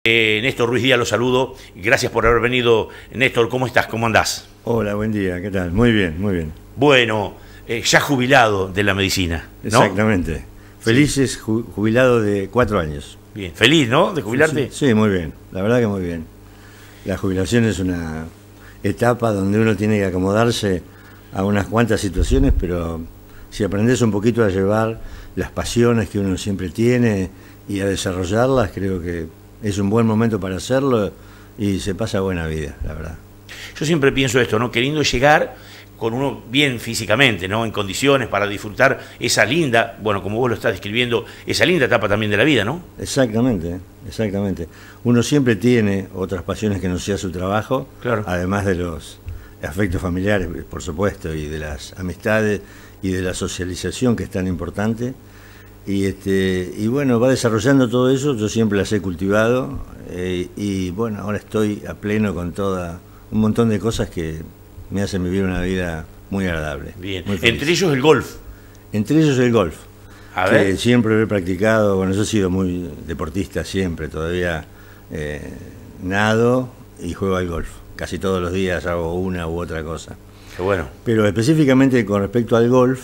Néstor Ruiz Díaz, lo saludo. Gracias por haber venido. Néstor, ¿cómo estás? ¿Cómo andás? Hola, buen día, ¿qué tal? Muy bien, muy bien. Bueno, ya jubilado de la medicina, ¿no? Exactamente. Felices, jubilado de 4 años. Bien, feliz, ¿no? De jubilarte. Sí, muy bien, la verdad que muy bien. La jubilación es una etapa donde uno tiene que acomodarse a unas cuantas situaciones, pero si aprendes un poquito a llevar las pasiones que uno siempre tiene y a desarrollarlas, creo que es un buen momento para hacerlo y se pasa buena vida, la verdad. Yo siempre pienso esto, ¿no? Queriendo llegar con uno bien físicamente, ¿no? En condiciones para disfrutar esa linda, bueno, como vos lo estás describiendo, esa linda etapa también de la vida, ¿no? Exactamente, exactamente. Uno siempre tiene otras pasiones que no sea su trabajo, claro, además de los afectos familiares, por supuesto, y de las amistades y de la socialización, que es tan importante. Y bueno, va desarrollando todo eso, yo siempre las he cultivado, y bueno, ahora estoy a pleno con un montón de cosas que me hacen vivir una vida muy agradable. Bien, muy feliz. Entre ellos el golf. Entre ellos el golf, A ver. que siempre lo he practicado. Bueno, yo he sido muy deportista siempre, todavía nado y juego al golf. Casi todos los días hago una u otra cosa. Qué bueno. Pero específicamente con respecto al golf,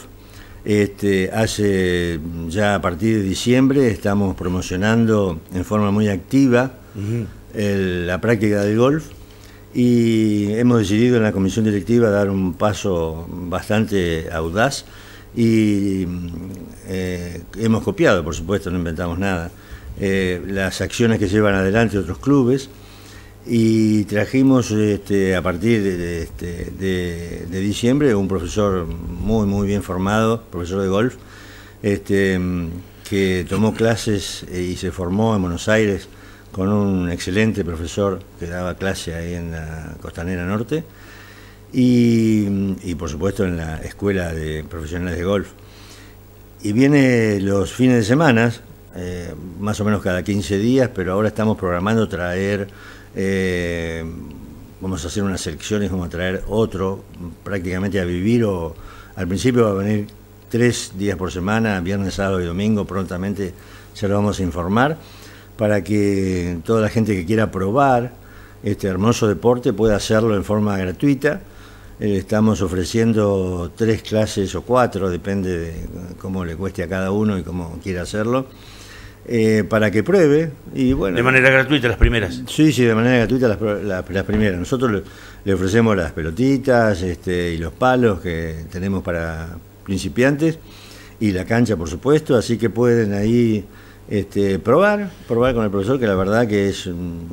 hace ya a partir de diciembre estamos promocionando en forma muy activa la práctica del golf, y hemos decidido en la comisión directiva dar un paso bastante audaz y hemos copiado, por supuesto, no inventamos nada, las acciones que llevan adelante otros clubes, y trajimos a partir de diciembre un profesor muy bien formado, profesor de golf, que tomó clases y se formó en Buenos Aires con un excelente profesor que daba clase ahí en la Costanera Norte, y por supuesto en la Escuela de Profesionales de Golf. Y viene los fines de semana, más o menos cada 15 días, pero ahora estamos programando traer, vamos a hacer unas selecciones, vamos a traer otro prácticamente a vivir, o al principio va a venir 3 días por semana, viernes, sábado y domingo, prontamente ya lo vamos a informar, para que toda la gente que quiera probar este hermoso deporte pueda hacerlo en forma gratuita. Estamos ofreciendo 3 clases o 4, depende de cómo le cueste a cada uno y cómo quiera hacerlo, para que pruebe. Y bueno, De manera gratuita las primeras. Sí, de manera gratuita las primeras. Nosotros le ofrecemos las pelotitas y los palos que tenemos para principiantes, y la cancha, por supuesto, así que pueden ahí probar con el profesor, que la verdad que es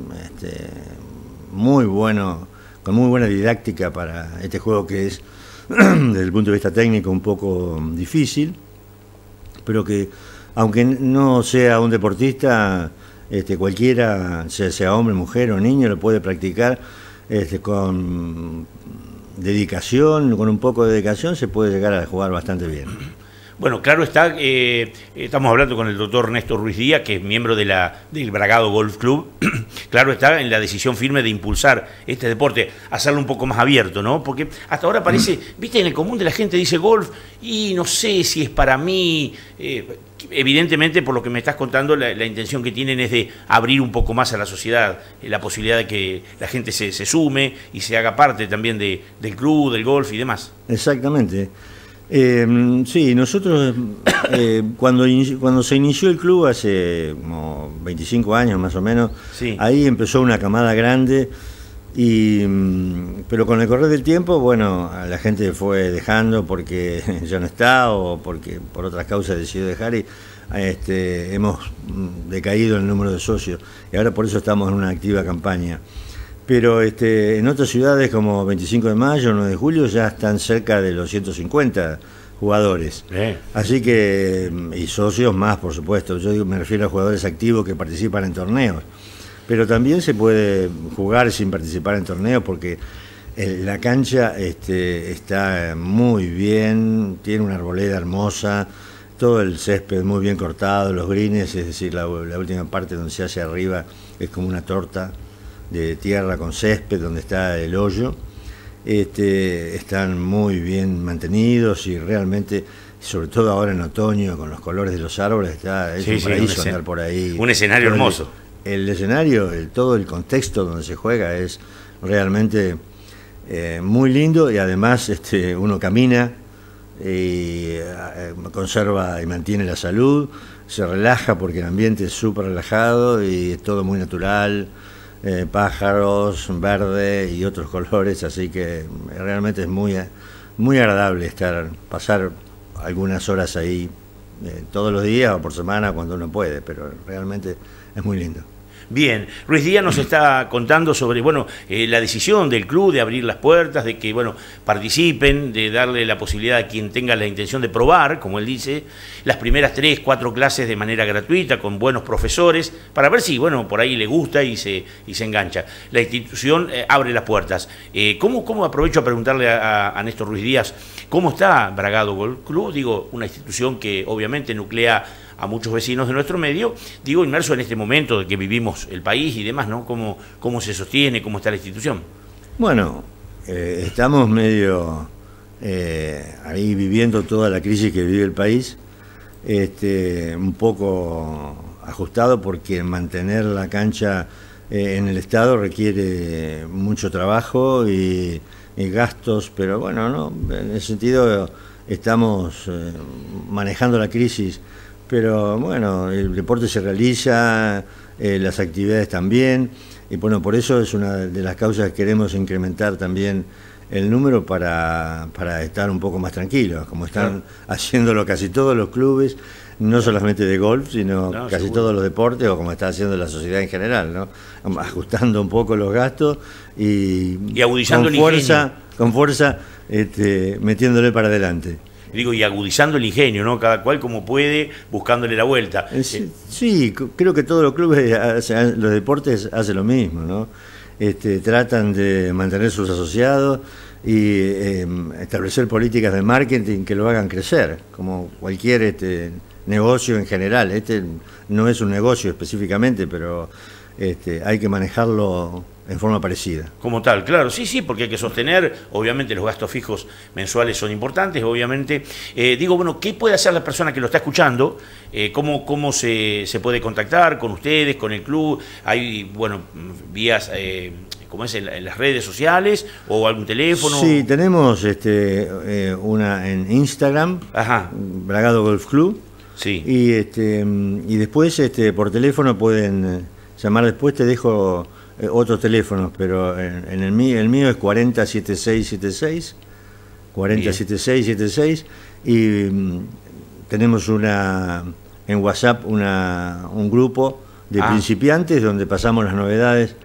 muy bueno, con muy buena didáctica para este juego que es, desde el punto de vista técnico, un poco difícil, pero que, aunque no sea un deportista, cualquiera, sea hombre, mujer o niño, lo puede practicar con dedicación, con un poco de dedicación se puede llegar a jugar bastante bien. Bueno, claro está, estamos hablando con el doctor Néstor Ruiz Díaz, que es miembro del Bragado Golf Club. Claro está en la decisión firme de impulsar este deporte, hacerlo un poco más abierto, ¿no? Porque hasta ahora parece, viste, en el común de la gente dice golf y no sé si es para mí. Evidentemente, por lo que me estás contando, la intención que tienen es de abrir un poco más a la sociedad, la posibilidad de que la gente se sume y se haga parte también del club, del golf y demás. Exactamente. Sí, nosotros cuando se inició el club hace como 25 años más o menos, sí, ahí empezó una camada grande, pero con el correr del tiempo, bueno, la gente fue dejando porque ya no está, o porque por otras causas decidió dejar, y hemos decaído el número de socios, y ahora por eso estamos en una activa campaña. Pero en otras ciudades como 25 de mayo, 9 de julio, ya están cerca de los 150 jugadores. Así que, y socios más, por supuesto. Yo me refiero a jugadores activos que participan en torneos. Pero también se puede jugar sin participar en torneos, porque la cancha está muy bien, tiene una arboleda hermosa, todo el césped muy bien cortado, los greens, es decir, la última parte donde se hace arriba es como una torta de tierra con césped, donde está el hoyo, están muy bien mantenidos, y realmente, sobre todo ahora en otoño, con los colores de los árboles, es un paraíso andar por ahí. Un escenario hermoso. el escenario, todo el contexto donde se juega es realmente muy lindo, y además uno camina y conserva y mantiene la salud, se relaja porque el ambiente es súper relajado y es todo muy natural, pájaros, verde y otros colores, así que realmente es muy agradable pasar algunas horas ahí todos los días o por semana cuando uno puede, pero realmente es muy lindo. Bien, Ruiz Díaz nos está contando sobre, bueno, la decisión del club de abrir las puertas, de que, bueno, participen, de darle la posibilidad a quien tenga la intención de probar, como él dice, las primeras 3, 4 clases de manera gratuita, con buenos profesores, para ver si, bueno, por ahí le gusta y se engancha. La institución abre las puertas. ¿Cómo aprovecho a preguntarle a Néstor Ruiz Díaz, cómo está Bragado Golf Club? Digo, una institución que obviamente nuclea a muchos vecinos de nuestro medio, digo, inmerso en este momento de que vivimos el país y demás, ¿no? ¿Cómo se sostiene, cómo está la institución? Bueno, estamos medio ahí viviendo toda la crisis que vive el país, un poco ajustado porque mantener la cancha en el estado requiere mucho trabajo y gastos, pero bueno, no, en ese sentido estamos manejando la crisis. Pero bueno, el deporte se realiza, las actividades también, y bueno, por eso es una de las causas que queremos incrementar también el número para estar un poco más tranquilos, como están haciéndolo casi todos los clubes, no solamente de golf, sino casi todos los deportes, o como está haciendo la sociedad en general, ¿no? Ajustando un poco los gastos y agudizando con fuerza metiéndole para adelante. Digo, y agudizando el ingenio, ¿no? Cada cual como puede, buscándole la vuelta. Sí, creo que todos los clubes, los deportes hacen lo mismo, ¿no? Tratan de mantener sus asociados y establecer políticas de marketing que lo hagan crecer, como cualquier negocio en general. No es un negocio específicamente, pero hay que manejarlo en forma parecida. Como tal, claro, sí, porque hay que sostener, obviamente los gastos fijos mensuales son importantes, obviamente. Digo, bueno, ¿qué puede hacer la persona que lo está escuchando? ¿Cómo se puede contactar con ustedes, con el club? Hay, bueno, vías, ¿cómo es? En las redes sociales o algún teléfono. Sí, tenemos una en Instagram, Bragado Golf Club. Sí. Y después por teléfono pueden llamar, después te dejo otros teléfonos, pero en el mío es 407676, 407676, y tenemos en WhatsApp un grupo de principiantes donde pasamos las novedades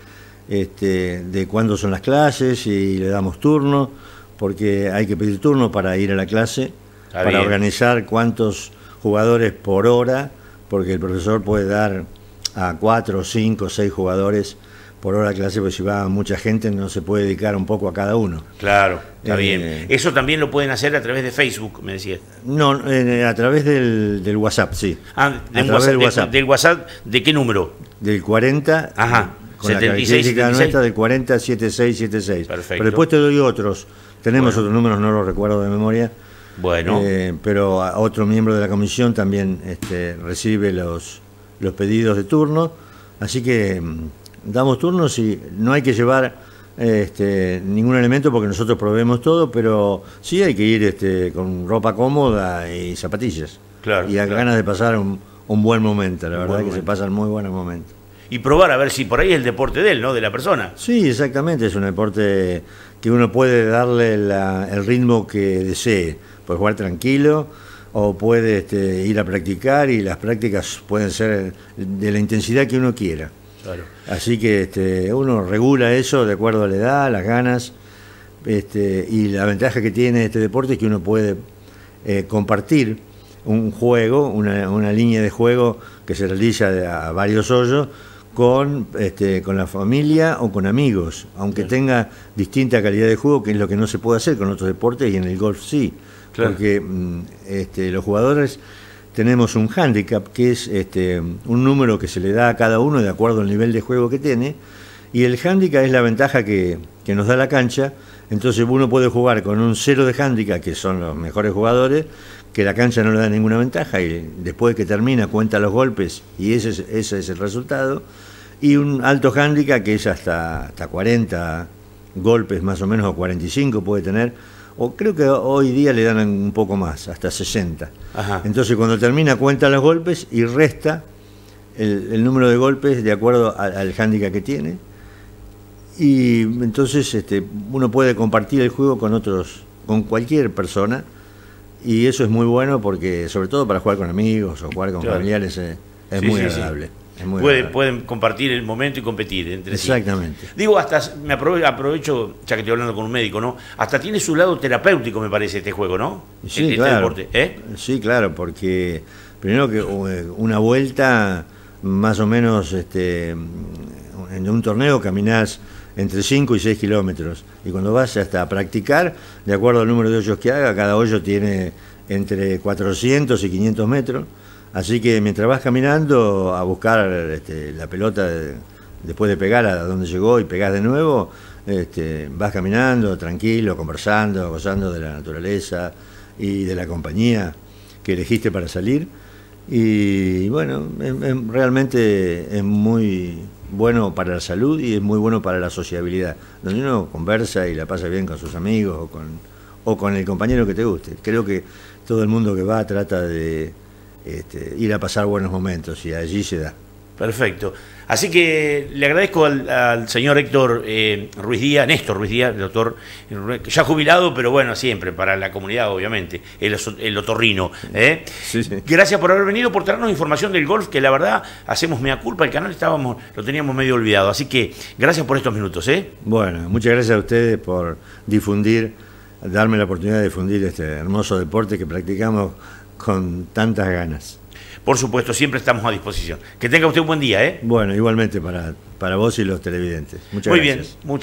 de cuándo son las clases y le damos turno, porque hay que pedir turno para ir a la clase, para organizar cuántos jugadores por hora, porque el profesor puede dar a 4, 5, 6 jugadores por hora de clase, porque si va mucha gente no se puede dedicar un poco a cada uno. Claro, está bien. Eso también lo pueden hacer a través de Facebook, me decías. No, a través del WhatsApp, sí. Del WhatsApp, ¿de qué número? Del 40, con 76, la característica nuestra del 407676. Perfecto. Pero después te doy otros. Tenemos otros números, no los recuerdo de memoria. Bueno. Pero otro miembro de la comisión también recibe los pedidos de turno, así que damos turnos y no hay que llevar ningún elemento porque nosotros proveemos todo, pero sí hay que ir con ropa cómoda y zapatillas. Claro. Y ganas de pasar un buen momento, la verdad que se pasan muy buenos momentos. Y probar a ver si por ahí es el deporte de él, ¿no? De la persona. Sí, exactamente, es un deporte que uno puede darle el ritmo que desee, puede jugar tranquilo o puede ir a practicar, y las prácticas pueden ser de la intensidad que uno quiera. Claro. Así que uno regula eso de acuerdo a la edad, las ganas, y la ventaja que tiene este deporte es que uno puede compartir un juego, una línea de juego que se realiza a varios hoyos con la familia o con amigos, aunque tenga distinta calidad de juego, que es lo que no se puede hacer con otros deportes, y en el golf sí. Claro. Porque los jugadores tenemos un hándicap, que es un número que se le da a cada uno de acuerdo al nivel de juego que tiene, y el hándicap es la ventaja que nos da la cancha. Entonces uno puede jugar con un 0 de hándicap, que son los mejores jugadores, que la cancha no le da ninguna ventaja, y después que termina cuenta los golpes y ese es el resultado. y un alto handicap que es hasta 40 golpes más o menos, o 45 puede tener, o creo que hoy día le dan un poco más, hasta 60. Ajá. Entonces cuando termina cuenta los golpes y resta el número de golpes de acuerdo al handicap que tiene, y entonces uno puede compartir el juego con otros, con cualquier persona, y eso es muy bueno porque sobre todo para jugar con amigos o jugar con familiares es muy agradable. Es muy agradable. Pueden compartir el momento y competir entre sí. Exactamente. Digo, hasta me aprovecho, ya que estoy hablando con un médico, ¿no? Hasta tiene su lado terapéutico, me parece, este juego, ¿no? Sí, claro. Deporte, Sí, claro, porque primero que una vuelta, más o menos, en un torneo caminás entre 5 y 6 kilómetros, y cuando vas hasta a practicar, de acuerdo al número de hoyos que haga, cada hoyo tiene entre 400 y 500 metros, así que mientras vas caminando a buscar la pelota después de pegar a donde llegó y pegás de nuevo, vas caminando tranquilo, conversando, gozando de la naturaleza y de la compañía que elegiste para salir, y bueno, realmente es muy bueno para la salud y es muy bueno para la sociabilidad, donde uno conversa y la pasa bien con sus amigos o con el compañero que te guste. Creo que todo el mundo que va trata de ir a pasar buenos momentos y allí se da. Perfecto. Así que le agradezco al señor Héctor Ruiz Díaz, Néstor Ruiz Díaz, el doctor, ya jubilado, pero bueno, siempre para la comunidad, obviamente, el otorrino. Sí, sí. Gracias por haber venido, por traernos información del golf, que la verdad hacemos mea culpa, el canal lo teníamos medio olvidado. Así que gracias por estos minutos. Bueno, muchas gracias a ustedes por darme la oportunidad de difundir este hermoso deporte que practicamos con tantas ganas. Por supuesto, siempre estamos a disposición. Que tenga usted un buen día. Bueno, igualmente para vos y los televidentes. Muchas gracias. Muy bien.